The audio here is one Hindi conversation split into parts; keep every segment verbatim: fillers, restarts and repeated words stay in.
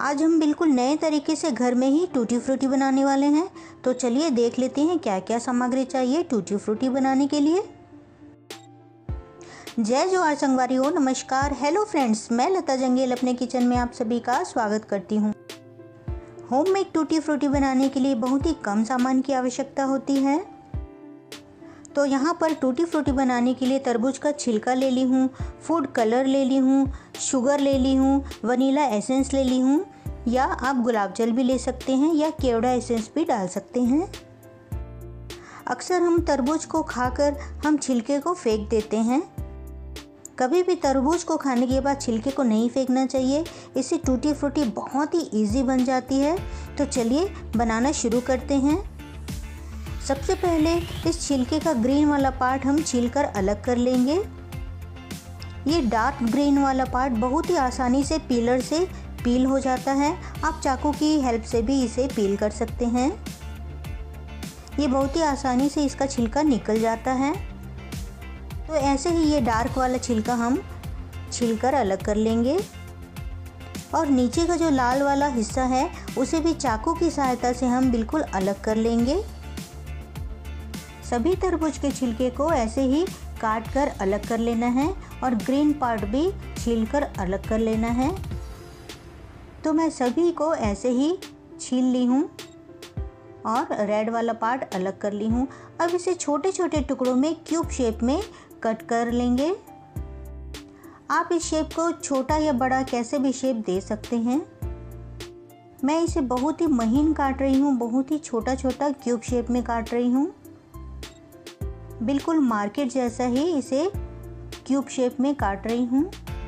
आज हम बिल्कुल नए तरीके से घर में ही टूटी फ्रूटी बनाने वाले हैं। तो चलिए देख लेते हैं क्या क्या सामग्री चाहिए टूटी फ्रूटी बनाने के लिए। जय जोहार संगवारी हो, नमस्कार, हेलो फ्रेंड्स, मैं लता जंगेल अपने किचन में आप सभी का स्वागत करती हूँ। होममेड टूटी फ्रूटी बनाने के लिए बहुत ही कम सामान की आवश्यकता होती है। तो यहाँ पर टूटी फ्रूटी बनाने के लिए तरबूज का छिलका ले ली हूँ, फूड कलर ले ली हूँ, शुगर ले ली हूँ, वनीला एसेंस ले ली हूँ, या आप गुलाब जल भी ले सकते हैं या केवड़ा एसेंस भी डाल सकते हैं। अक्सर हम तरबूज को खाकर हम छिलके को फेंक देते हैं। कभी भी तरबूज को खाने के बाद छिलके को नहीं फेंकना चाहिए, इससे टूटी फ्रूटी बहुत ही इजी बन जाती है। तो चलिए बनाना शुरू करते हैं। सबसे पहले इस छिलके का ग्रीन वाला पार्ट हम छीलकर अलग कर लेंगे। ये डार्क ग्रीन वाला पार्ट बहुत ही आसानी से पीलर से पील हो जाता है। आप चाकू की हेल्प से भी इसे पील कर सकते हैं। ये बहुत ही आसानी से इसका छिलका निकल जाता है। तो ऐसे ही ये डार्क वाला छिलका हम छीलकर अलग कर लेंगे और नीचे का जो लाल वाला हिस्सा है उसे भी चाकू की सहायता से हम बिल्कुल अलग कर लेंगे। सभी तरबूज के छिलके को ऐसे ही काट कर अलग कर लेना है और ग्रीन पार्ट भी छीलकर अलग कर लेना है। तो मैं सभी को ऐसे ही छील ली हूँ और रेड वाला पार्ट अलग कर ली हूँ। अब इसे छोटे छोटे टुकड़ों में क्यूब शेप में कट कर लेंगे। आप इस शेप को छोटा या बड़ा कैसे भी शेप दे सकते हैं। मैं इसे बहुत ही महीन काट रही हूँ, बहुत ही छोटा छोटा क्यूब शेप में काट रही हूँ। बिल्कुल मार्केट जैसा ही इसे क्यूब शेप में काट रही हूँ।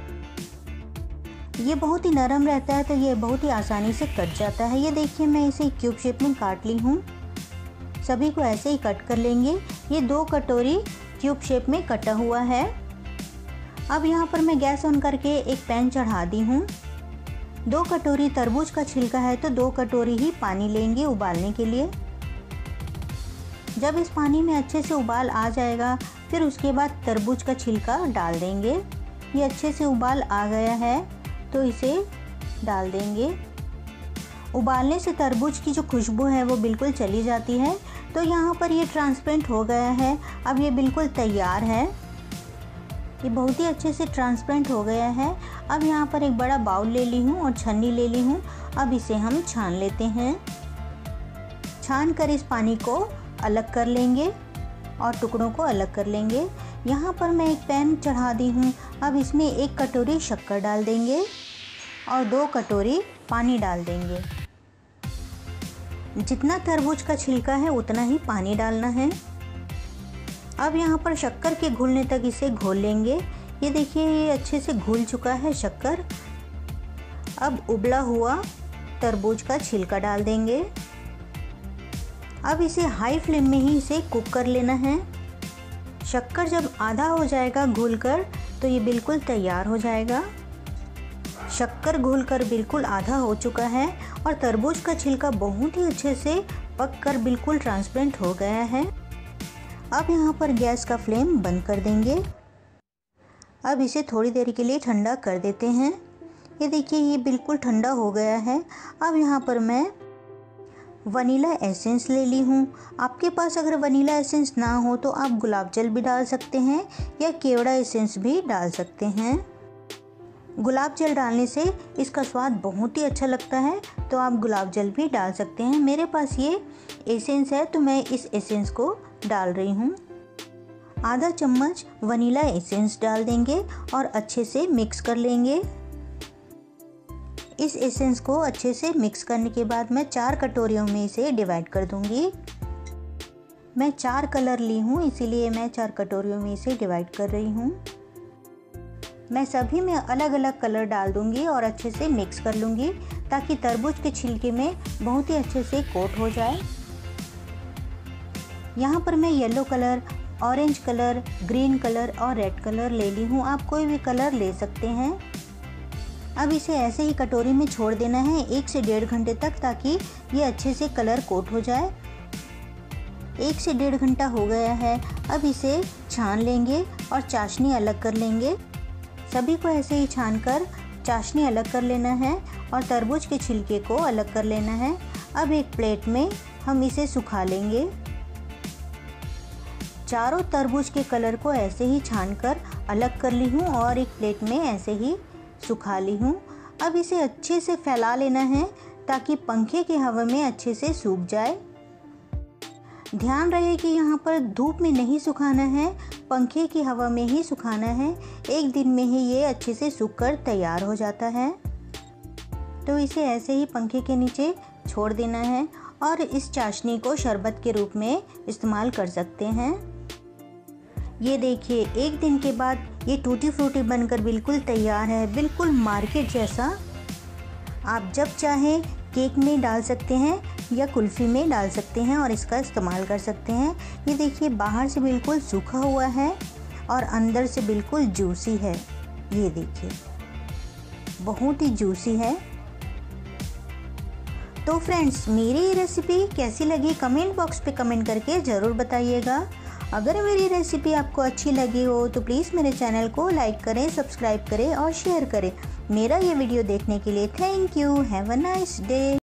ये बहुत ही नरम रहता है तो ये बहुत ही आसानी से कट जाता है। ये देखिए मैं इसे क्यूब शेप में काट ली हूँ। सभी को ऐसे ही कट कर लेंगे। ये दो कटोरी क्यूब शेप में कटा हुआ है। अब यहाँ पर मैं गैस ऑन करके एक पैन चढ़ा दी हूँ। दो कटोरी तरबूज का छिलका है तो दो कटोरी ही पानी लेंगे उबालने के लिए। जब इस पानी में अच्छे से उबाल आ जाएगा फिर उसके बाद तरबूज का छिलका डाल देंगे। ये अच्छे से उबाल आ गया है तो इसे डाल देंगे। उबालने से तरबूज की जो खुशबू है वो बिल्कुल चली जाती है। तो यहाँ पर ये ट्रांसपेरेंट हो गया है। अब ये बिल्कुल तैयार है। ये बहुत ही अच्छे से ट्रांसपेरेंट हो गया है। अब यहाँ पर एक बड़ा बाउल ले ली हूँ और छन्नी ले ली हूँ। अब इसे हम छान लेते हैं। छान कर इस पानी को अलग कर लेंगे और टुकड़ों को अलग कर लेंगे। यहाँ पर मैं एक पैन चढ़ा दी हूँ। अब इसमें एक कटोरी शक्कर डाल देंगे और दो कटोरी पानी डाल देंगे। जितना तरबूज का छिलका है उतना ही पानी डालना है। अब यहाँ पर शक्कर के घुलने तक इसे घोल लेंगे। ये देखिए ये अच्छे से घुल चुका है शक्कर। अब उबला हुआ तरबूज का छिलका डाल देंगे। अब इसे हाई फ्लेम में ही इसे कुक कर लेना है। शक्कर जब आधा हो जाएगा घुलकर तो ये बिल्कुल तैयार हो जाएगा। शक्कर घुलकर बिल्कुल आधा हो चुका है और तरबूज का छिलका बहुत ही अच्छे से पक कर बिल्कुल ट्रांसपेरेंट हो गया है। अब यहाँ पर गैस का फ्लेम बंद कर देंगे। अब इसे थोड़ी देर के लिए ठंडा कर देते हैं। ये देखिए ये बिल्कुल ठंडा हो गया है। अब यहाँ पर मैं वनीला एसेंस ले ली हूँ। आपके पास अगर वनीला एसेंस ना हो तो आप गुलाब जल भी डाल सकते हैं या केवड़ा एसेंस भी डाल सकते हैं। गुलाब जल डालने से इसका स्वाद बहुत ही अच्छा लगता है तो आप गुलाब जल भी डाल सकते हैं। मेरे पास ये एसेंस है तो मैं इस एसेंस को डाल रही हूँ। आधा चम्मच वनीला एसेंस डाल देंगे और अच्छे से मिक्स कर लेंगे। इस एसेंस को अच्छे से मिक्स करने के बाद मैं चार कटोरियों में इसे डिवाइड कर दूंगी। मैं चार कलर ली हूँ इसीलिए मैं चार कटोरियों में इसे डिवाइड कर रही हूँ। मैं सभी में अलग अलग कलर डाल दूंगी और अच्छे से मिक्स कर लूँगी ताकि तरबूज के छिलके में बहुत ही अच्छे से कोट हो जाए। यहाँ पर मैं yellow colour, orange colour, green colour और रेड कलर ले ली हूँ। आप कोई भी कलर ले सकते हैं। अब इसे ऐसे ही कटोरी में छोड़ देना है एक से डेढ़ घंटे तक ताकि ये अच्छे से कलर कोट हो जाए। एक से डेढ़ घंटा हो गया है। अब इसे छान लेंगे और चाशनी अलग कर लेंगे। सभी को ऐसे ही छानकर चाशनी अलग कर लेना है और तरबूज के छिलके को अलग कर लेना है। अब एक प्लेट में हम इसे सुखा लेंगे। चारों तरबूज के कलर को ऐसे ही छानकर अलग कर ली हूँ और एक प्लेट में ऐसे ही सुखा ली हूँ। अब इसे अच्छे से फैला लेना है ताकि पंखे की हवा में अच्छे से सूख जाए। ध्यान रहे कि यहाँ पर धूप में नहीं सुखाना है, पंखे की हवा में ही सुखाना है। एक दिन में ही ये अच्छे से सूख कर तैयार हो जाता है। तो इसे ऐसे ही पंखे के नीचे छोड़ देना है और इस चाशनी को शरबत के रूप में इस्तेमाल कर सकते हैं। ये देखिए, एक दिन के बाद ये टूटी फ्रूटी बनकर बिल्कुल तैयार है, बिल्कुल मार्केट जैसा। आप जब चाहें केक में डाल सकते हैं या कुल्फ़ी में डाल सकते हैं और इसका इस्तेमाल कर सकते हैं। ये देखिए, बाहर से बिल्कुल सूखा हुआ है और अंदर से बिल्कुल जूसी है। ये देखिए, बहुत ही जूसी है। तो फ्रेंड्स, मेरी ये रेसिपी कैसी लगी कमेंट बॉक्स पे कमेंट करके ज़रूर बताइएगा। अगर मेरी रेसिपी आपको अच्छी लगी हो तो प्लीज़ मेरे चैनल को लाइक करें, सब्सक्राइब करें और शेयर करें। मेरा ये वीडियो देखने के लिए thank you. Have a nice day.